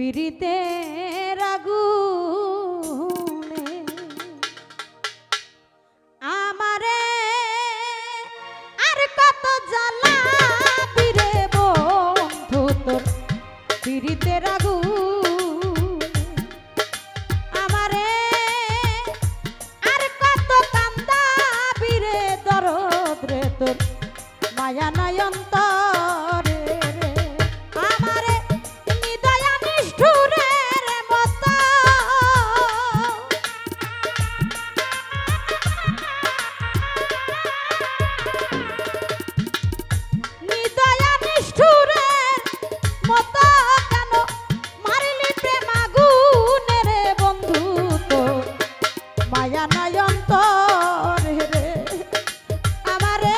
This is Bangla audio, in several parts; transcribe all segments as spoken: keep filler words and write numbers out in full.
পিরিতের আগুনে আমারে আর কত জ্বালাবি রে বন্ধু তোর পিরিতের আগুনে আমারে আর কত কান্দাবি রে দরদ রে তোর মায়া নাই অন্তরে রে আমারে নিদয়া নিষ্ঠুরের মতো নিদয়া নিষ্ঠুরের মতো কেন মারিলি প্রেম আগুনে রে বন্ধু তোর মায়া নাই অন্তরে রে আমারে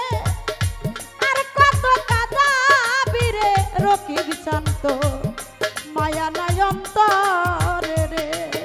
রকিব শান্ত মায়া নাই অন্তরে রে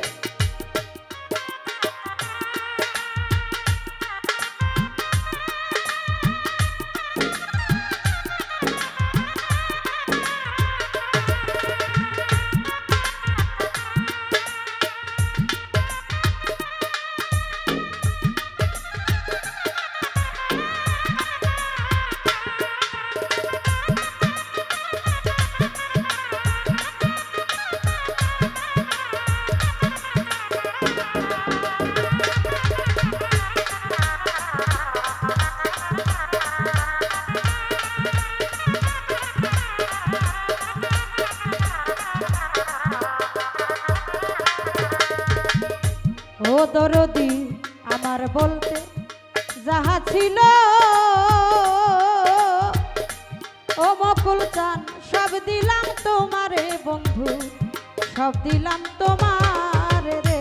ও দরদি আমার বলতে যাহা ছিল ও মকুল চান সব দিলাম তোমারে বন্ধু সব দিলাম তোমার রে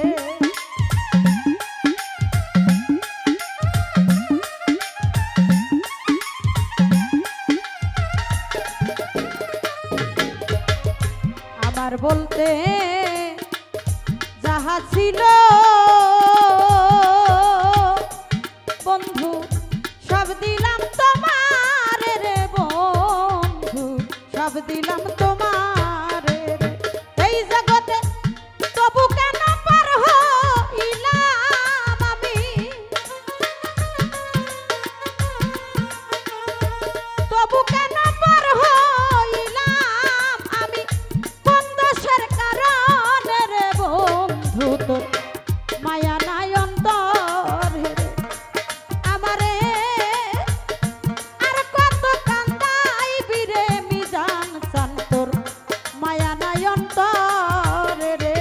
আমার বলতে যাহা ছিল বন্ধু সব দিলাম তোমার রে বন্ধু সব দিলাম তোমার রে এই জগতে তবু কেন পার হইলাম আমি তবু কেন পার হইলাম আমি কোন দোষের কারণে রে বন্ধু তোর মায়া নাই অন্তরে রে আমারে আর কত কান্দাইবি রে মিজান চান তোর মায়া নাই অন্তরে রে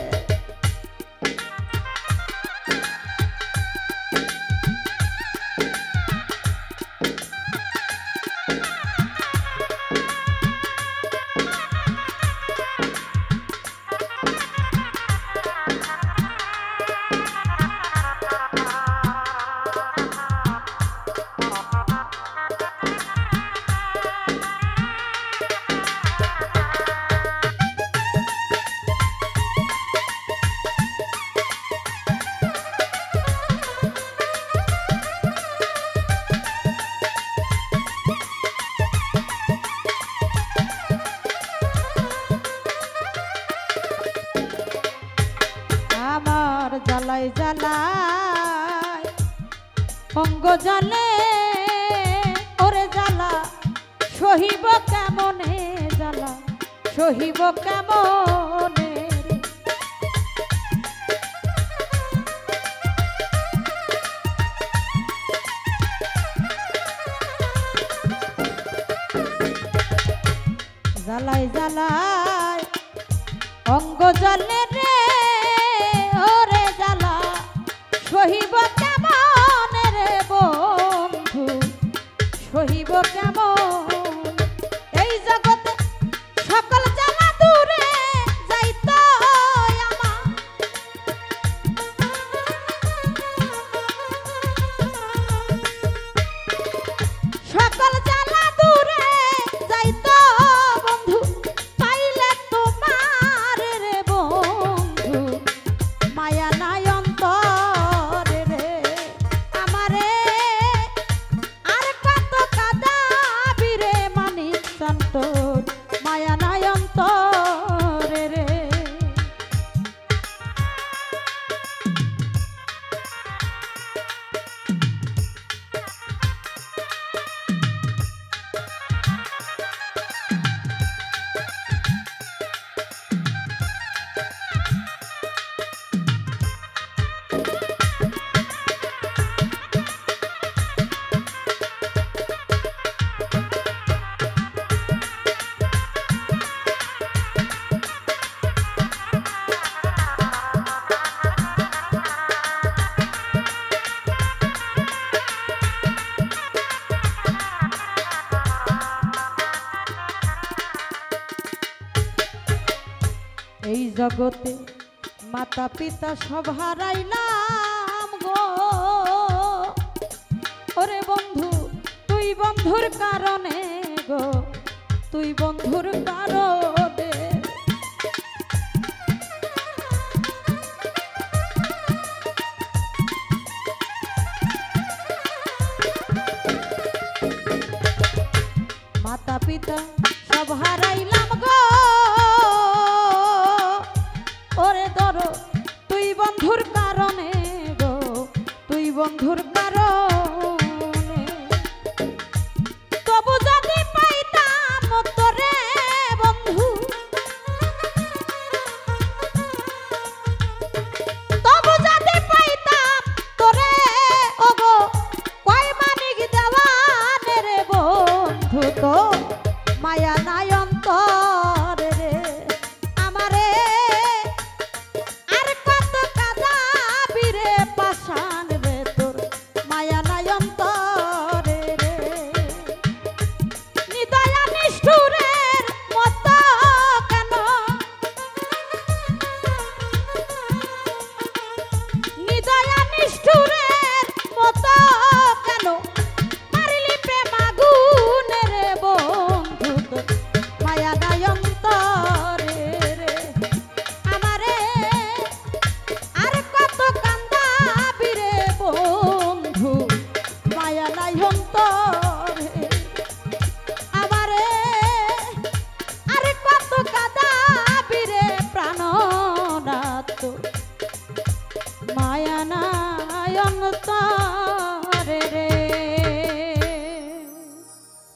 আমার জ্বালাই জ্বালাই অঙ্গ জ্বালে ওরে জ্বালা সহিব কেমনে জ্বালা সহিব কেমনে জ্বালাই জ্বালাই অঙ্গ জ্বলে রে ওরে জ্বালা সহিব কেমন রে বন্ধু সহিব কেমন এই জগতে সকল জ্বালা দূরে যাইতো আমার সকল জ্বালা দূরে যাইতো বন্ধু পাইলে তোমার রে বন্ধু মায়া নাই অন্তরে রে এই জগতে মাতা পিতা সব হারাইলাম গো, ওরে বন্ধু তুই বন্ধুর কারণে গো, তুই বন্ধুর কারণে। মাতা পিতা সব হারাইলাম গো, ওরে ধরো তুই বন্ধুর কারণে গো, তুই বন্ধুর কারণে। তবু যদি পাইতাম তোরে বন্ধু, তবু যদি পাইতাম তোরে ওগো কয় মানিক দেওয়ানে রে বন্ধু, তো মায়া নাই অন্তরে রে আমারে, আর কত কাঁদাবি রে পাষাণ রে, তোর মায়া নাই অন্তরে রে। নিদয়া নিষ্ঠুরের মতো কেন, নিদয়া নিষ্ঠুরের মতো কেন মারিলি প্রেম আগুনে রে বন্ধু, তোর মায়া নাই অন্তরে রে আমারে, আর কত কান্দাবি রে বন্ধু, মায়া নাই অন্তরে আমারে, আর কত কাঁদাবি রে প্রাণনাথ, মায়া নাই।